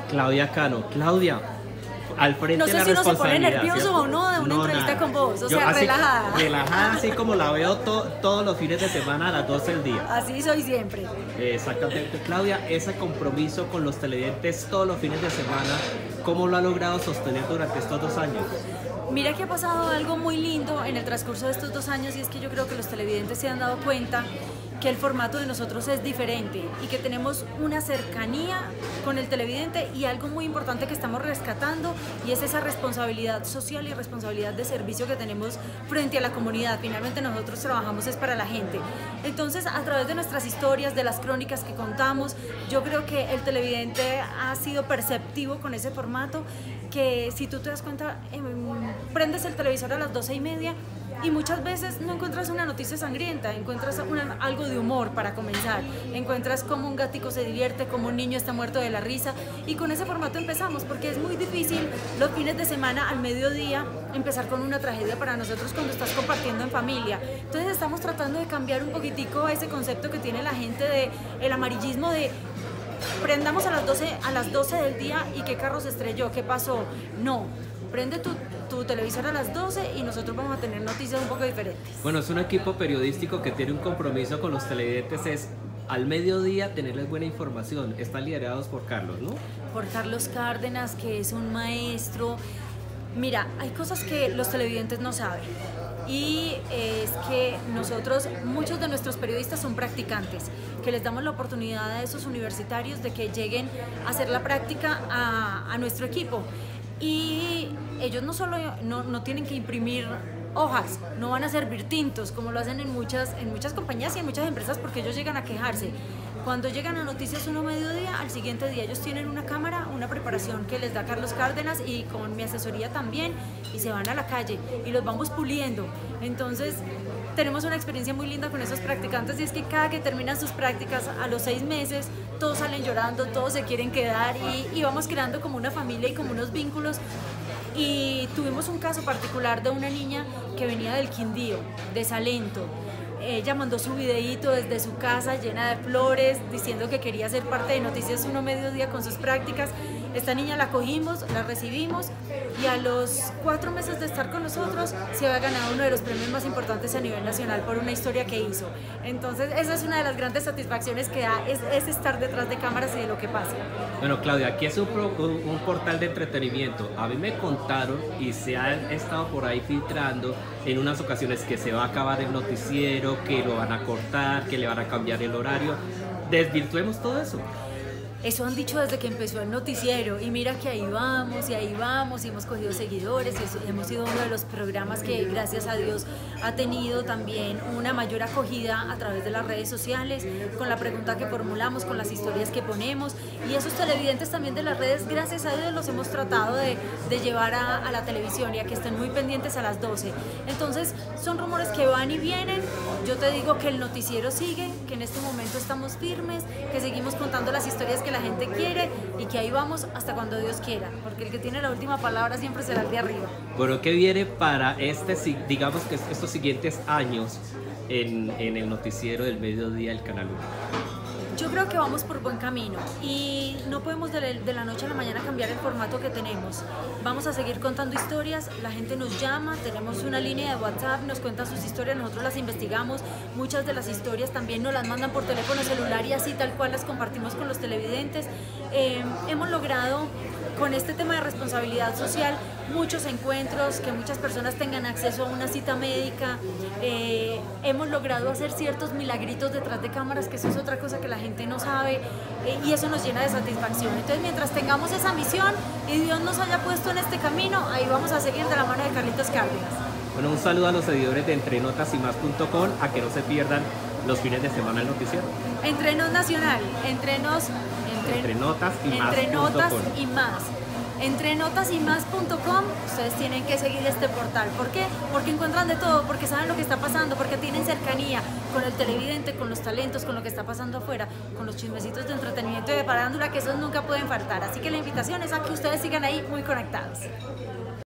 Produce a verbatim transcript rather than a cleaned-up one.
Claudia Cano. Claudia, al frente No de sé la si uno se pone responsabilidad, nervioso ¿cierto? o no de una No, entrevista nada. con vos, o Yo sea, así- relajada. Relajada, así como la veo to- todos los fines de semana a las doce del día. Así soy siempre. Eh, Exactamente. Claudia, ese compromiso con los televidentes todos los fines de semana, ¿cómo lo ha logrado sostener durante estos dos años? Mira que ha pasado algo muy lindo en el transcurso de estos dos años y es que yo creo que los televidentes se han dado cuenta que el formato de nosotros es diferente y que tenemos una cercanía con el televidente y algo muy importante que estamos rescatando y es esa responsabilidad social y responsabilidad de servicio que tenemos frente a la comunidad. Finalmente nosotros trabajamos es para la gente. Entonces, a través de nuestras historias, de las crónicas que contamos, yo creo que el televidente ha sido perceptivo con ese formato, que si tú te das cuenta, eh, prendes el televisor a las doce y media y muchas veces no encuentras una noticia sangrienta, encuentras una, algo de humor para comenzar, encuentras cómo un gatico se divierte, cómo un niño está muerto de la risa y con ese formato empezamos porque es muy difícil los fines de semana al mediodía empezar con una tragedia para nosotros cuando estás compartiendo en familia. Entonces estamos tratando de cambiar un poquitico ese concepto que tiene la gente de el amarillismo de prendamos a las doce, a las doce del día y qué carro se estrelló, qué pasó. No, prende tu, tu televisor a las doce y nosotros vamos a tener noticias un poco diferentes. Bueno, es un equipo periodístico que tiene un compromiso con los televidentes, es al mediodía tenerles buena información. Están liderados por Carlos, ¿no? Por Carlos Cárdenas, que es un maestro. Mira, hay cosas que los televidentes no saben y es que nosotros, muchos de nuestros periodistas son practicantes, que les damos la oportunidad a esos universitarios de que lleguen a hacer la práctica a, a nuestro equipo y ellos no solo no, no tienen que imprimir hojas, no van a servir tintos como lo hacen en muchas, en muchas compañías y en muchas empresas porque ellos llegan a quejarse. Cuando llegan a Noticias uno Mediodía, al siguiente día ellos tienen una cámara, una preparación que les da Carlos Cárdenas y con mi asesoría también y se van a la calle y los vamos puliendo. Entonces tenemos una experiencia muy linda con esos practicantes y es que cada que terminan sus prácticas a los seis meses todos salen llorando, todos se quieren quedar y, y vamos creando como una familia y como unos vínculos. Y tuvimos un caso particular de una niña que venía del Quindío, de Salento. Ella mandó su videíto desde su casa llena de flores diciendo que quería ser parte de Noticias uno Mediodía con sus prácticas. Esta niña la cogimos, la recibimos y a los cuatro meses de estar con nosotros se había ganado uno de los premios más importantes a nivel nacional por una historia que hizo. Entonces esa es una de las grandes satisfacciones que da, es, es estar detrás de cámaras y de lo que pasa. Bueno, Claudia, aquí es un, pro- un- un portal de entretenimiento. A mí me contaron y se ha estado por ahí filtrando en unas ocasiones que se va a acabar el noticiero, que lo van a cortar, que le van a cambiar el horario. Desvirtuemos todo eso. Eso han dicho desde que empezó el noticiero y mira que ahí vamos y ahí vamos y hemos cogido seguidores y eso- hemos sido uno de los programas que gracias a Dios ha tenido también una mayor acogida a través de las redes sociales con la pregunta que formulamos, con las historias que ponemos y esos televidentes también de las redes gracias a Dios los hemos tratado de, de llevar a, a la televisión y a que estén muy pendientes a las doce. Entonces son rumores que van y vienen, yo te digo que el noticiero sigue, que en este momento estamos firmes, que seguimos contando las historias que la gente quiere y que ahí vamos hasta cuando Dios quiera, porque el que tiene la última palabra siempre será el de arriba. Bueno, ¿qué viene para este, si- digamos que estos siguientes años en, en el noticiero del mediodía del Canal uno? Yo creo que vamos por buen camino y no podemos de la, de la noche a la mañana cambiar el formato que tenemos. Vamos a seguir contando historias, la gente nos llama, tenemos una línea de WhatsApp, nos cuentan sus historias, nosotros las investigamos, muchas de las historias también nos las mandan por teléfono celular y así tal cual las compartimos con los televidentes. Eh, hemos logrado con este tema de responsabilidad social muchos encuentros, que muchas personas tengan acceso a una cita médica, eh, hemos logrado hacer ciertos milagritos detrás de cámaras, que eso es otra cosa que la gente no sabe eh, y eso nos llena de satisfacción. Entonces mientras tengamos esa misión y Dios nos haya puesto en este camino, ahí vamos a seguir de la mano de Carlitos Cárdenas. Bueno, un saludo a los seguidores de entrenotas y más punto com, a que no se pierdan los fines de semana el noticiero. Entrenos Nacional, entrenos, entre, Entre notas y más entre punto notas com. y más. Entre notas y más punto com, ustedes tienen que seguir este portal. ¿Por qué? Porque encuentran de todo, porque saben lo que está pasando, porque tienen cercanía con el televidente, con los talentos, con lo que está pasando afuera, con los chismecitos de entretenimiento y de parándula, que esos nunca pueden faltar. Así que la invitación es a que ustedes sigan ahí muy conectados.